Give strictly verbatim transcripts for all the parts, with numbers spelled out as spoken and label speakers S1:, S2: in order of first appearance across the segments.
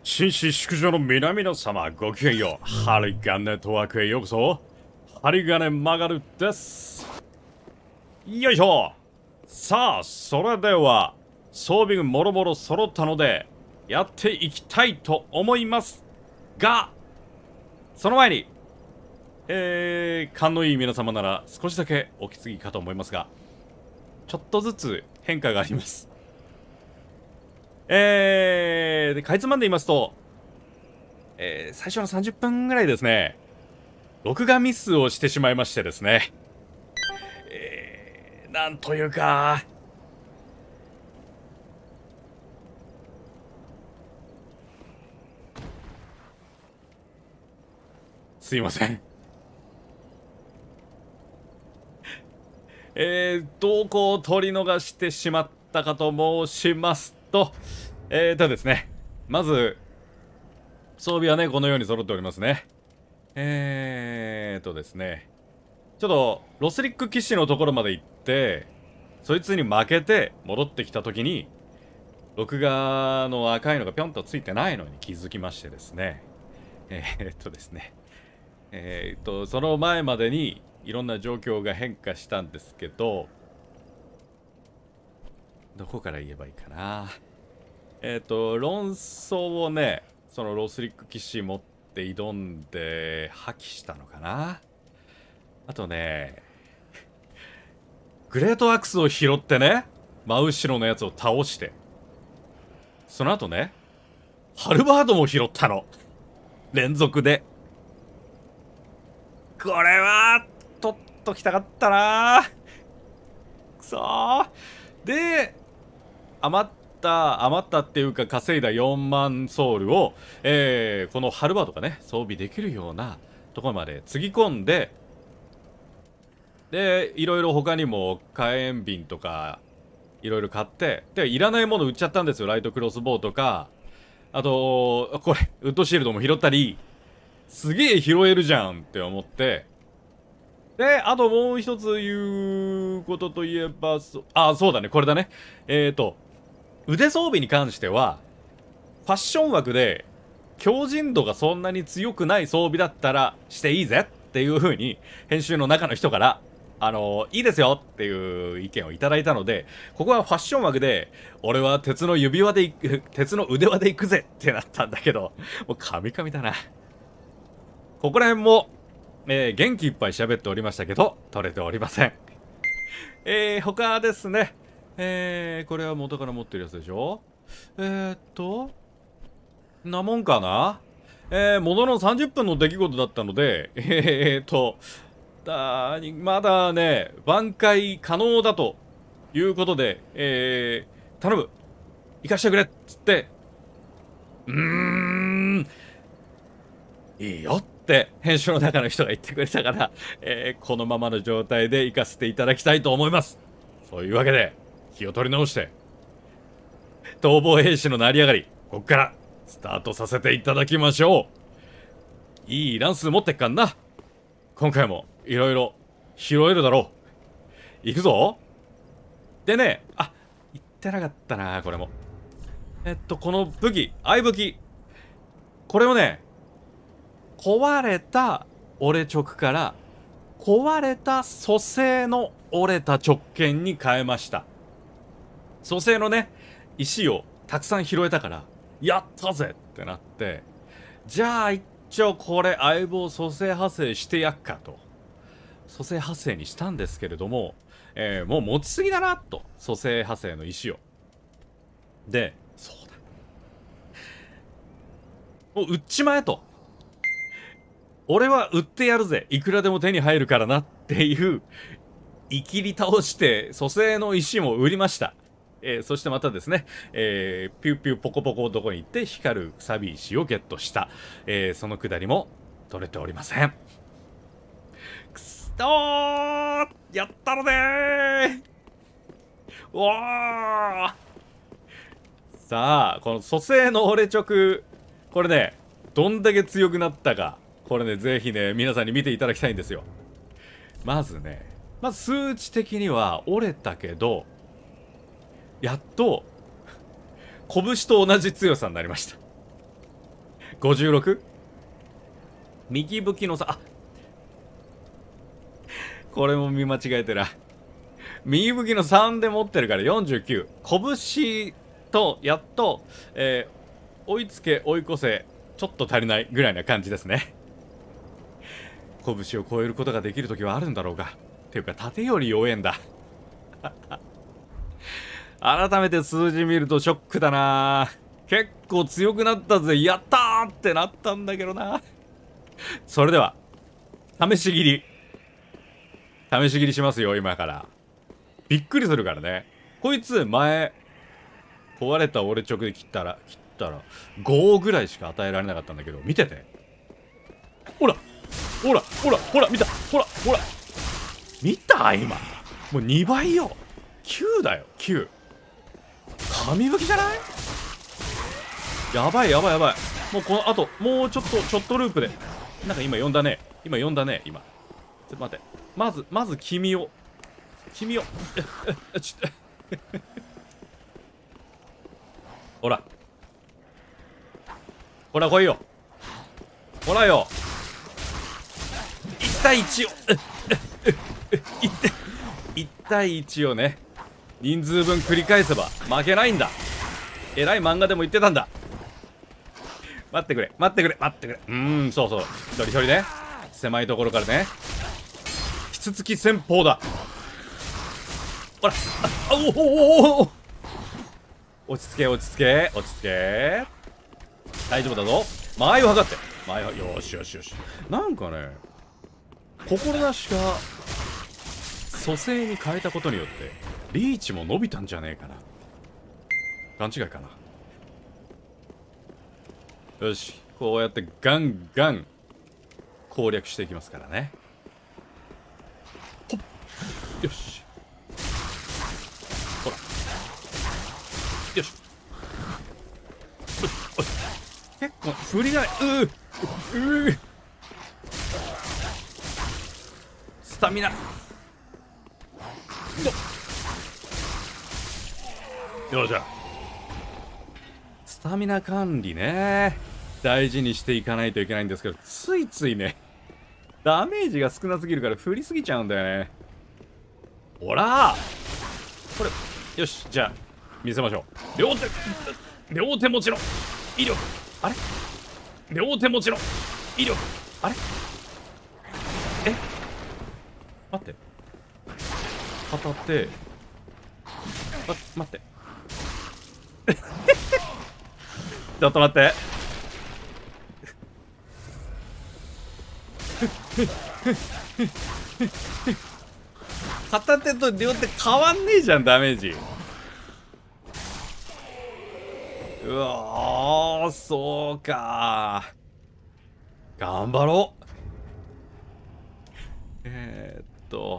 S1: 紳士淑女の皆々様、ごきげんよう。針金ネットワークへようこそ。針金曲がるです。よいしょ。さあ、それでは、装備もろもろ揃ったので、やっていきたいと思いますが、その前に、えー、勘のいい皆様なら少しだけお気づきかと思いますが、ちょっとずつ変化があります。えー、でかいつまんで言いますと、えー、最初のさんじゅっぷんぐらいですね、録画ミスをしてしまいましてですね、えー、なんというか、すいません。えー、どこを取り逃してしまったかと申しますと、えーとですね、まず、装備はね、このように揃っておりますね。えーとですね、ちょっと、ロスリック騎士のところまで行って、そいつに負けて戻ってきたときに、録画の赤いのがぴょんとついてないのに気づきましてですね、えーっとですね、えーっと、その前までにいろんな状況が変化したんですけど、どこから言えばいいかな。えーっと、論争をね、そのロスリック騎士持って挑んで破棄したのかな。あとね、グレートアクスを拾ってね、真後ろのやつを倒して、その後ね、ハルバードも拾ったの。連続で。これは、取っときたかったな。くそー。で、余った、余ったっていうか稼いだよんまんソウルを、えー、このハルバードがね、装備できるようなところまでつぎ込んで、で、いろいろ他にも火炎瓶とか、いろいろ買って、で、いらないもの売っちゃったんですよ。ライトクロスボウとか、あと、これ、ウッドシールドも拾ったり、すげえ拾えるじゃんって思って、で、あともう一つ言うことといえば、そ、あ、そうだね、これだね。えーと、腕装備に関しては、ファッション枠で、強靭度がそんなに強くない装備だったらしていいぜっていう風に、編集の中の人から、あのー、いいですよっていう意見をいただいたので、ここはファッション枠で、俺は鉄の指輪でいく、鉄の腕輪で行くぜってなったんだけど、もうカミカミだな。ここら辺も、えー、元気いっぱい喋っておりましたけど、取れておりません。えー、他ですね。えー、これは元から持ってるやつでしょ。えーっと、なもんかな。えー、もののさんじゅっぷんの出来事だったので、えーっと、だまだね、挽回可能だということで、えー、頼む、行かしてくれっつって、うーん、いいよって編集の中の人が言ってくれたから、えー、このままの状態で行かせていただきたいと思います。そういうわけで、気を取り直して、逃亡兵士の成り上がり、こっからスタートさせていただきましょう。いい乱数持ってっかんな。今回もいろいろ拾えるだろう。行くぞ。でね、あ、言ってなかったな、これも。えっと、この武器、相武器。これをね、壊れた折れ直から壊れた蘇生の折れた直剣に変えました。蘇生のね、石をたくさん拾えたから、やったぜってなって、じゃあ一応これ相棒蘇生派生してやっかと。蘇生派生にしたんですけれども、えー、もう持ちすぎだなと。蘇生派生の石を。で、そうだ。もう売っちまえと。俺は売ってやるぜ。いくらでも手に入るからなっていう、いきり倒して蘇生の石も売りました。えー、そしてまたですね、えー、ピューピューポコポコのとこに行って光るサビ石をゲットした、えー、そのくだりも取れておりません。くそー、やったのねー。おー、さあこの蘇生の折れ直、これね、どんだけ強くなったか、これね、ぜひね、皆さんに見ていただきたいんですよ。まずね、まず数値的には折れたけど、やっと拳と同じ強さになりました。 ごじゅうろく？ 右武器のさ、あ、これも見間違えてる。右武器のさんで持ってるからよんじゅうきゅう。拳と、やっと、えー、追いつけ、追い越せ、ちょっと足りないぐらいな感じですね。拳を超えることができるときはあるんだろうが。っていうか、盾より弱えんだ。改めて数字見るとショックだな。結構強くなったぜ。やったーってなったんだけどな。それでは、試し切り。試し切りしますよ、今から。びっくりするからね。こいつ、前、壊れた俺直で切ったら、切ったら、ごぐらいしか与えられなかったんだけど、見てて。ほらほらほらほら見たほらほら見た今。もうにばいよ。きゅうだよ、きゅう。神武器じゃない？やばいやばいやばい。もうこの後、もうちょっと、ちょっとループで。なんか今呼んだね。今呼んだね、今。ちょっと待って。まず、まず君を。君を。え、え、ちょっと。ほら。ほら来いよ。ほらよ。いち対いちを。いち対いちをね。人数分繰り返せば負けないんだ。えらい漫画でも言ってたんだ。待ってくれ待ってくれ待ってくれ。うーん、そうそう、一人一人ね、狭いところからね、キツツキ戦法だ。ほら、あ、おおおお、落ち着け落ち着け落ち着け、大丈夫だぞ。間合いを測って、間合いを、よしよしよし。なんかね、心なしか蘇生に変えたことによってリーチも伸びたんじゃねえかな。勘違いかな。よし、こうやってガンガン攻略していきますからね。ほっ、よし、ほら、よし、おい、結構振りがない。うーうー、スタミナよっしゃ。スタミナ管理ね、大事にしていかないといけないんですけど、ついついね、ダメージが少なすぎるから振りすぎちゃうんだよね。ほらこれ、よし、じゃあ見せましょう。両手両手持ちの威力、あれ、両手持ちの威力、あれ、え、待って、片手、ま、待ってちょっと待って片手と両手変わんねえじゃん、ダメージ。うわー、そうかー、頑張ろう。えー、っと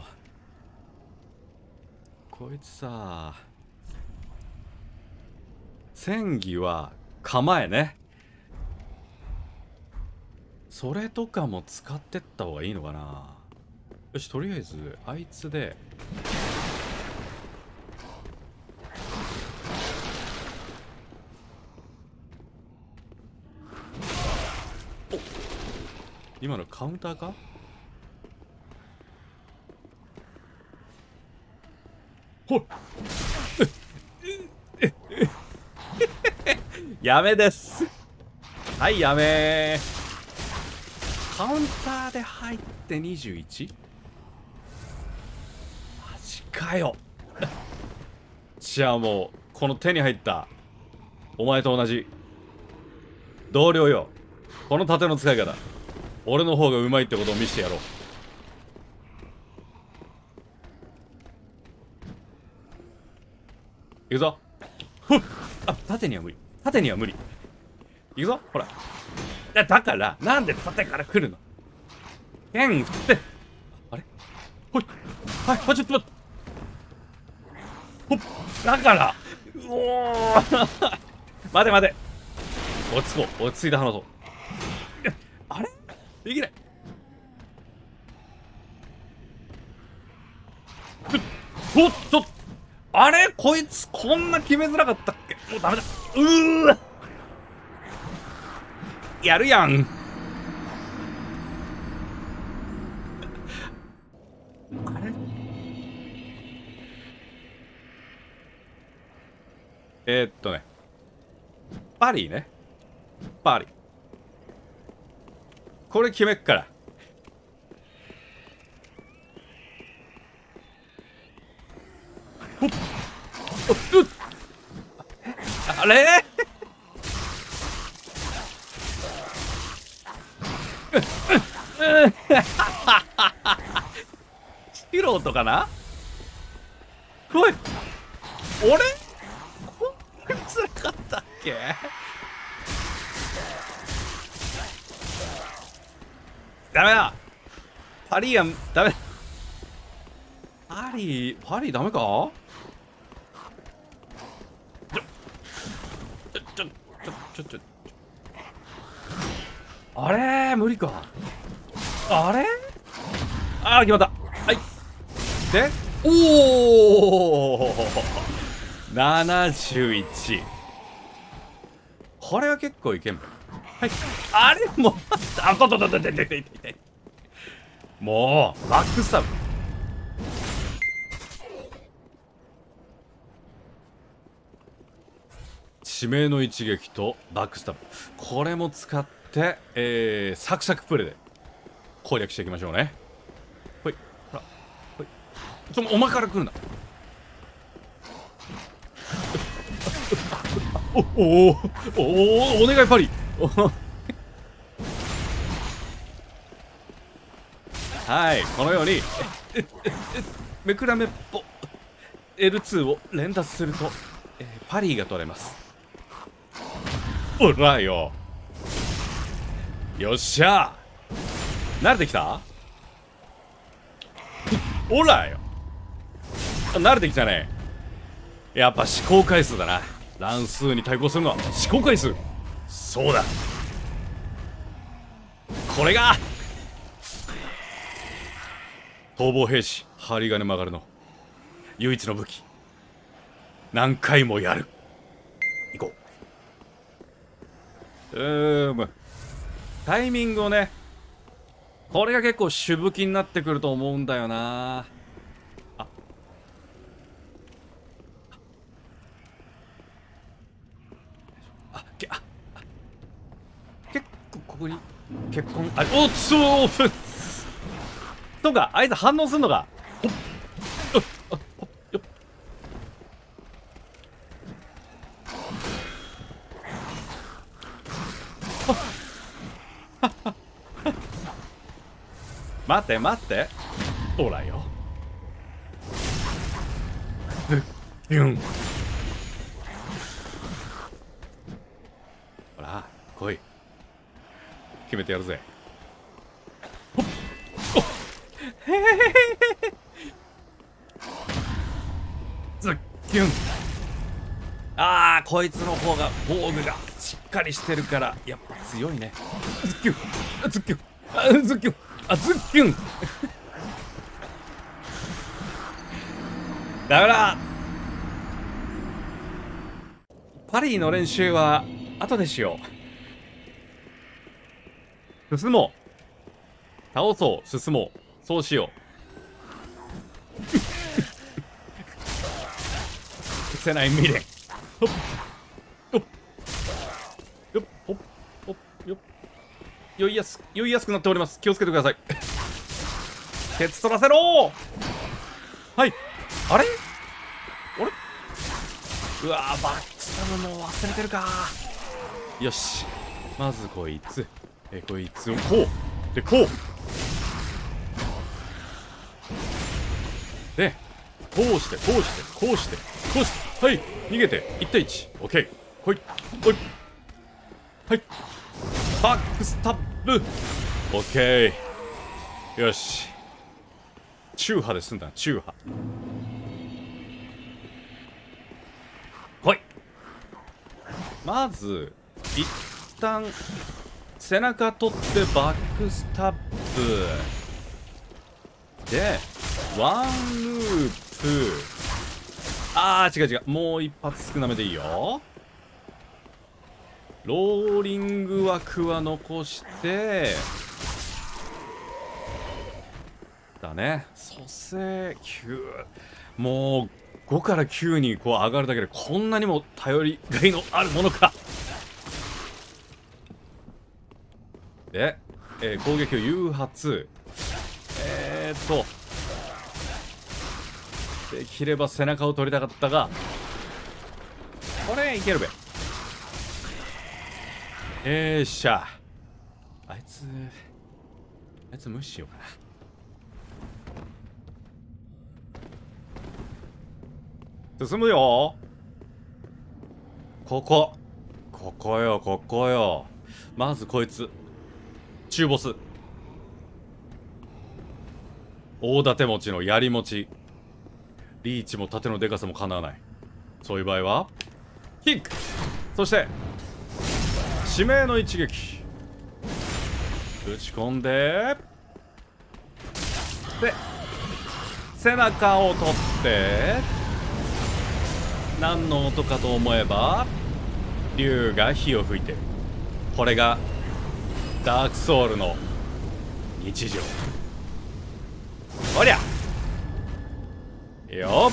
S1: こいつさ、戦技は構えね、それとかも使ってった方がいいのかな。よし、とりあえずあいつでお、今のカウンターか。ほっやめです。はい、やめー。カウンターで入ってにじゅういち？ マジかよ。じゃあもうこの手に入ったお前と同じ同僚よ、この盾の使い方、俺の方がうまいってことを見せてやろう。いくぞ。ふっ、あ、縦には無理、縦には無理。いくぞ、ほら。だだからなんで縦から来るの。剣振って、あれ、ほい、はい、あ、ちょっと待って、ほっ、だから、うおー待て待て、落ち着こう、落ち着いて話そう。あれ、できない。おっと、あれ、こいつこんな決めづらかったっけ。もうダメだ。うーわ、 やるやん。あれえー、っとねパリねパリこれ決めっからほっおっあれ素人かなおい俺こんなに辛かったっけダメだパリやんダメパリパリダメかちょちょちょちょちょちょあれ無理かあれあー決まったはいでおおななじゅういちこれは結構いけんはいあれもうあとととととととともうバックスタブ致命の一撃とバックスタブこれも使って、えー、サクサクプレイで攻略していきましょうねほいほらほいちょお前から来るなおおおおお願いパリはいこのようにめくらめっぽ エルツー を連打すると、えー、パリが取れますおらよよっしゃ慣れてきたおらよ慣れてきたねやっぱ試行回数だな乱数に対抗するのは試行回数そうだこれが逃亡兵士針金曲がるの唯一の武器何回もやる行こううーむタイミングをねこれが結構主武器になってくると思うんだよなああけああ結構ここに結婚あおっそうとかあいつ反応すんのかほっあほっよっ待って待ってほらよビュンほら来い決めてやるぜほっおっへへへへズッキュンあーこいつの方が防具がしっかりしてるからやっぱ強いねズッキュンズッキュンあズッキュンあズッキュンダメだパリの練習は後でしよう進もう倒そう進もうそうしよう消せない未練ほっほっよっほっほっよっ酔いやす酔いやすくなっております気をつけてくださいケツ取らせろはいあれあれうわーバックスタムも忘れてるかよしまずこいつえこいつをこうでこうでこうしてこうしてこうしてこうしてはい逃げていち対いちオッケーほいほいはいバックスタッブオッケーよし中波で済んだ中波ほいまず一旦背中取ってバックスタッブでワンループあー違う違うもう一発少なめでいいよローリング枠は残してだね。蘇生きゅう、もうごからきゅうにこう上がるだけでこんなにも頼りがいのあるものか。で、えー、攻撃を誘発、えーっとできれば背中を取りたかったが、これいけるべ。えーっしゃ、あいつあいつ無視しようかな。進むよ。ここここよ、ここよ。まずこいつ中ボス、大盾持ちの槍持ち、リーチも盾のデカさもかなわない。そういう場合はキック、そして指名の一撃打ち込んで、で背中を取って何の音かと思えば竜が火を吹いてる。これがダークソウルの日常。おりゃよっ、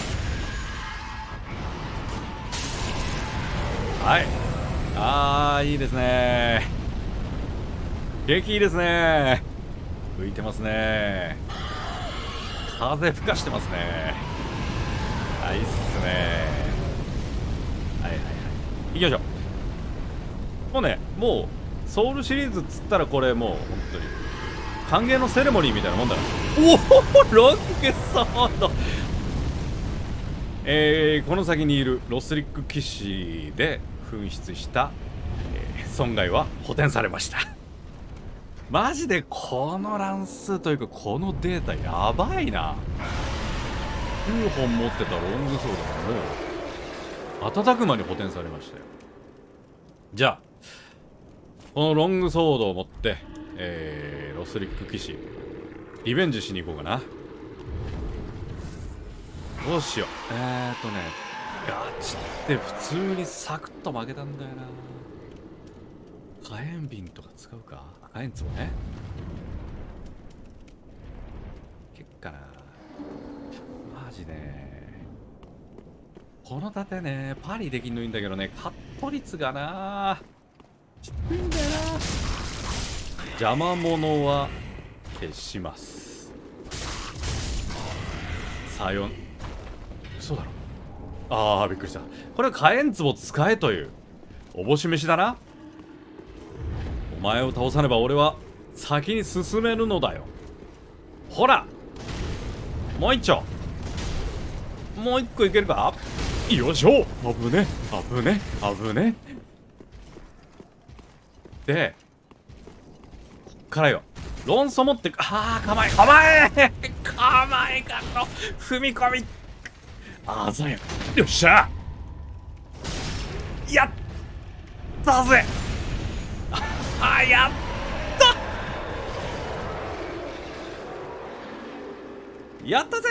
S1: はい、あーいいですね、激いいですね、浮いてますね、風吹かしてますね、はい、いいっすね、はいはいはい、行きましょう。もうね、もうソウルシリーズっつったらこれもう本当に歓迎のセレモニーみたいなもんだから。おお、ロングソード、えー、この先にいるロスリック騎士で紛失した、えー、損害は補填されました。マジでこの乱数というかこのデータやばいな。きゅうほん持ってたロングソードがもう瞬く間に補填されましたよ。じゃあこのロングソードを持って、えー、ロスリック騎士リベンジしに行こうかな。どうしよう。えーっとね、ガチって普通にサクッと負けたんだよな。火炎瓶とか使うか。火炎壺ね。結かな。マジね。この盾ね、パリできんのいいんだけどね、カット率がな。きついんだよな。邪魔者は消します。さよん。嘘だろ。ああ、びっくりした。これは火炎壺使えというおぼし飯だな。お前を倒さねば俺は先に進めるのだよ。ほら、もう一丁、もう一個いけるか。よいしょ。危ね危ね危ね。でこっからよ、論争持って、ああ、構え構え構えかの踏み込み鮮やか。よっしゃ、やったぜ。あ、やったやったぜ。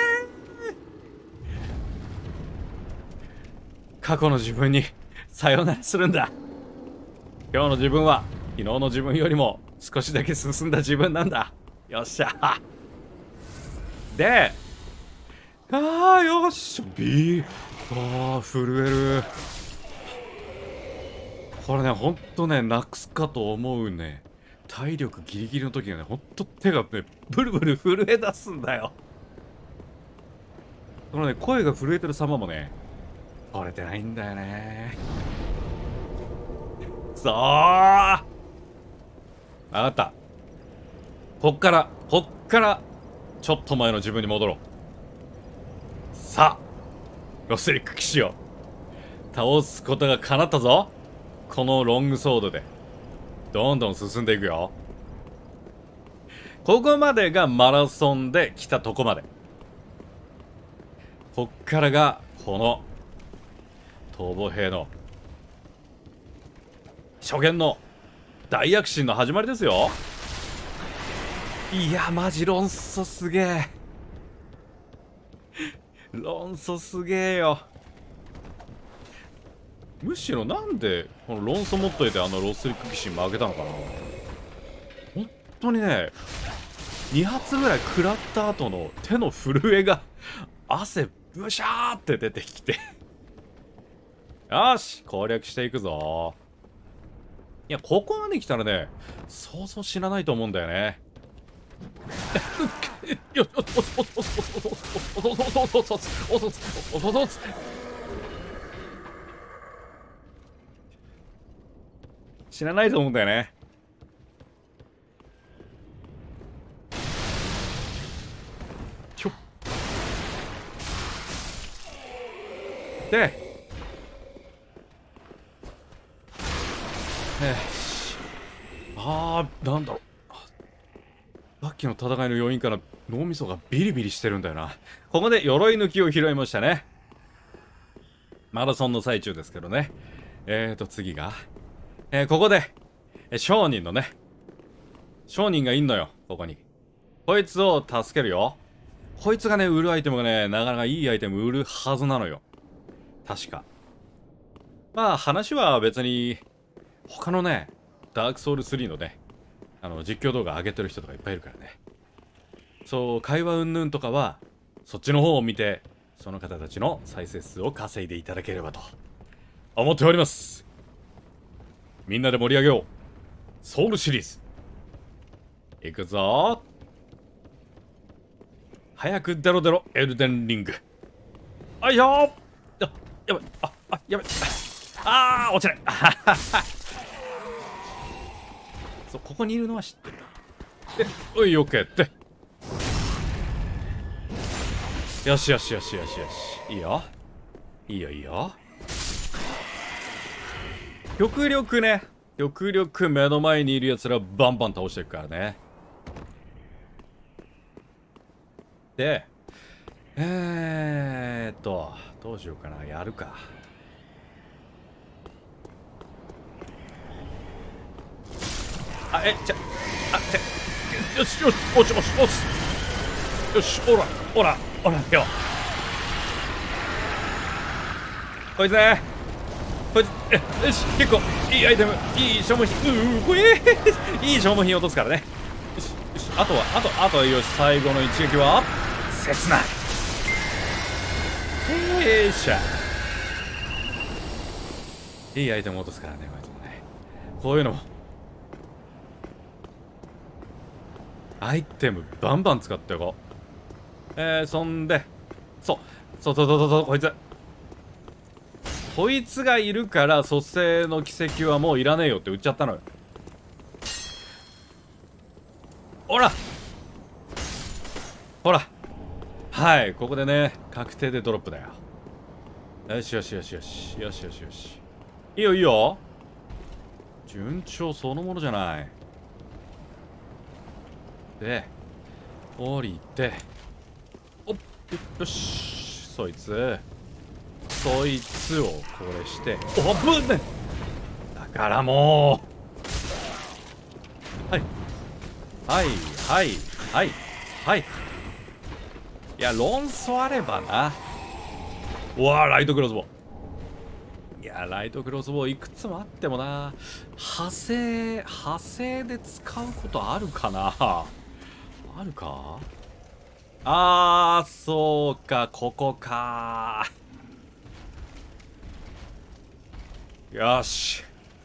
S1: 過去の自分にさよならするんだ。今日の自分は昨日の自分よりも少しだけ進んだ自分なんだ。よっしゃ。で、あーよっしゃ、ビー、あー震える。これね、ほんとね、なくすかと思うね。体力ギリギリの時がね、ほんと手がね、ブルブル震え出すんだよ。このね、声が震えてる様もね、取れてないんだよね。そうー、分かった。こっから、こっから、ちょっと前の自分に戻ろう。さあ、ロスリック騎士を倒すことが叶ったぞ。このロングソードでどんどん進んでいくよ。ここまでがマラソンで来たとこまで。こっからがこの逃亡兵の初見の大躍進の始まりですよ。いやマジ論争すげえ。論争すげえよ。 むしろなんでこの論争持っといてあのロスリック騎士負けたのかな。本当にね、に発ぐらい食らった後の手の震えが汗ブシャーって出てきてよし攻略していくぞ。いやここまで来たらねそうそう死なないと思うんだよね。よっおつおつおつおつおつおつおつおつおつおつおつおつ死なないと思うんだよね。ちょっでえしあーなんだろう、さっきの戦いの要因から脳みそがビリビリしてるんだよな。ここで鎧抜きを拾いましたね。マラソンの最中ですけどね。えーと次がえー、ここでえ商人のね商人がいんのよここに。こいつを助けるよ。こいつがね売るアイテムがねなかなかいいアイテム売るはずなのよ確か。まあ話は別に他のねダークソウルスリーのねあの実況動画上げてる人とかいっぱいいるからね。そう会話うんぬんとかはそっちの方を見てその方たちの再生数を稼いでいただければと思っております。みんなで盛り上げようソウルシリーズいくぞ。早く出ろ出ろエルデンリング。あいよー。あやばいああやばいあー落ちないそうここにいるのは知ってる。でおいオッケーってよしよしよしよしよしいいよいいよいいよ。極力ね極力目の前にいるやつらバンバン倒していくからね。でえーっとどうしようかな。やるか。あえちゃあちゃよしよし落ち落ち落ちよしおらおらおらよこいつねこいつえよし結構いいアイテムいい消耗品うーこえーいい消耗品落とすからね。よしよしあとはあとあとはよし最後の一撃は切ないよいしょいいアイテム落とすからねこいつもね。こういうのもアイテムバンバン使っていこう。えー、そんでそうそうそうそうそうこいつこいつがいるから蘇生の奇跡はもういらねえよって売っちゃったのよ。ほらほらはいここでね確定でドロップだよ。よしよしよしよしよしよしよしいいよいいよ順調そのものじゃない。で降りておっよしそいつそいつをこれしておぶねだからもうはいはいはいはいはいいや論争あればな。うわライトクロスボウいやライトクロスボウいくつもあってもな派生派生で使うことあるかなあるか。あーそうかここかよし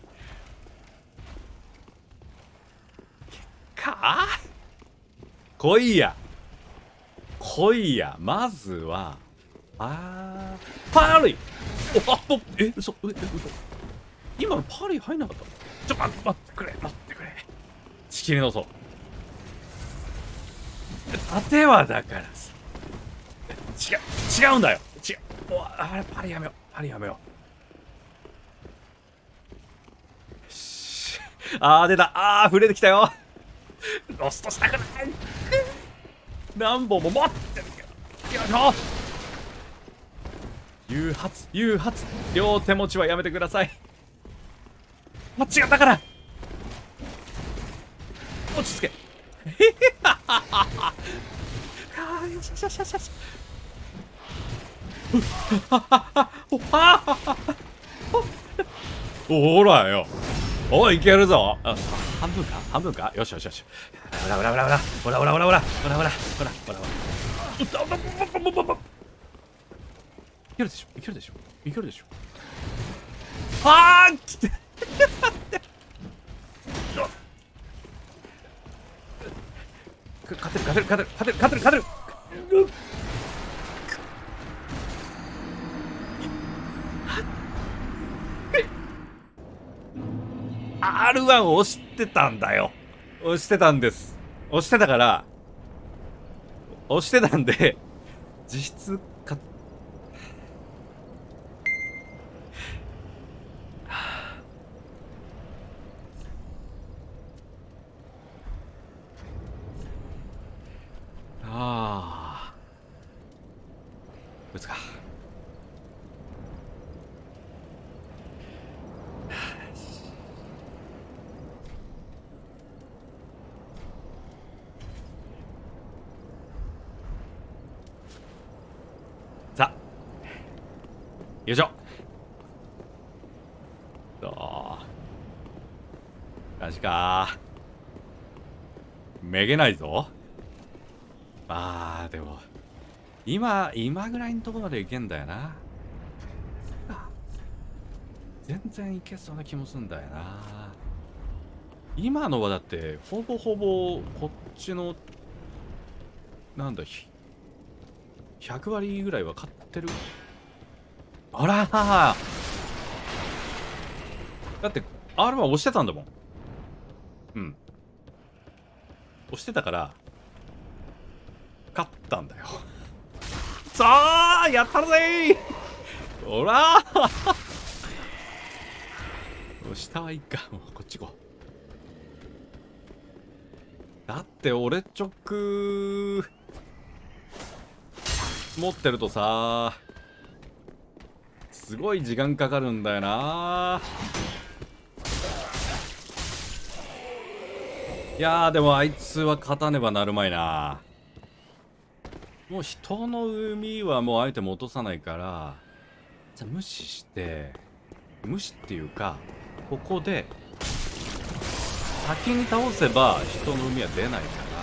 S1: か来いや来いやまずはあーパーリーおあっえ嘘え嘘今のパーリー入んなかった。ちょっと待ってくれ待ってくれ仕切り直そう。盾はだからさ違う違うんだよ違うおあれパリやめようパリやめようよしあー出たあー触れてきたよロストしたくない何本も持ってるけどよいしょ誘発誘発両手持ちはやめてください間違ったから落ち着けああよしよしよしよしよしほらよ。おい、いけるぞ。あ、半分か半分か。よしよしよし。ほらほらほらほらほらほらほらほらほらほらほらほらほらほら。いけるでしょいけるでしょいけるでしょ。はあ来て勝てる勝てる勝てる勝てる勝てる勝てる。アールワン を押してたんだよ。押してたんです。押してたから押してたんで実質かああ打つか。さあよいしょ。どうマジかめげないぞ。まあでも今今ぐらいのところまでいけんだよな。全然いけそうな気もすんだよな。今のはだってほぼほぼこっちのなんだひゃく割ぐらいは買ってる。あらーだって アールワン 押してたんだもん。うん押してたから勝ったんだよ。さあやったるぜー。ほらー下はいいか。もうこっち行こう。だって俺直持ってるとさすごい時間かかるんだよな。いやーでもあいつは勝たねばなるまいな。もう人の海はもうアイテム落とさないからじゃあ無視して無視っていうかここで先に倒せば人の海は出ないから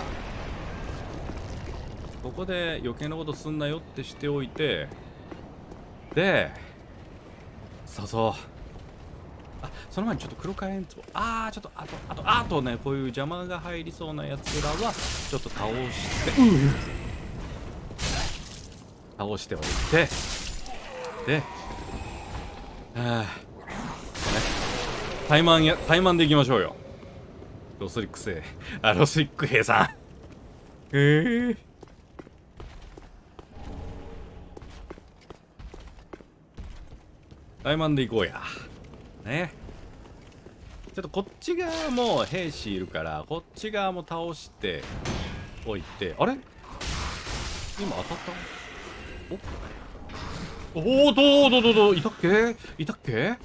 S1: ここで余計なことすんなよってしておいてでそうそうあその前にちょっと黒火炎壺ああちょっとあとあとあとねこういう邪魔が入りそうなやつらはちょっと倒して、うん、倒しておいてではあタイマンやタイマンでいきましょうよ。ロスリック星あロスリック兵さんへえタイマンでいこうやね。ちょっとこっち側も兵士いるからこっち側も倒しておいてあれ今当たったおおどうどうどうどういたっけいたっけ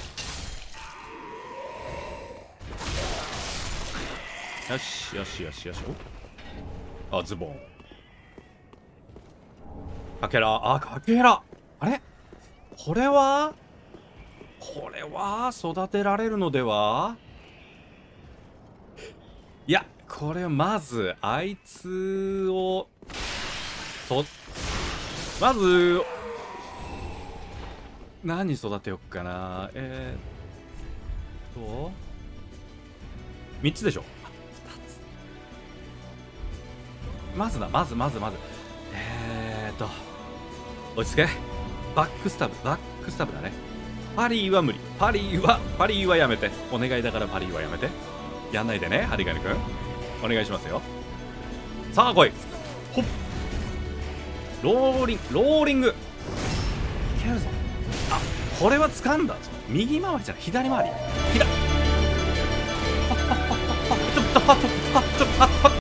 S1: よしよしよしよしおあズボンかけらあかけらあれこれはこれは育てられるのではいやこれまずあいつをそまず何育てよっかなえー、っとみっつでしょまずだまずまずまずえーっと落ち着けバックスタブバックスタブだね。パリーは無理パリーはパリーはやめてお願いだからパリーはやめてやんないでね針金くんお願いしますよ。さあ来いほっローリンローリングいけるぞ。あこれは掴んだぞ右回りじゃない左回り左ちょっとあちょっとあちょっとあ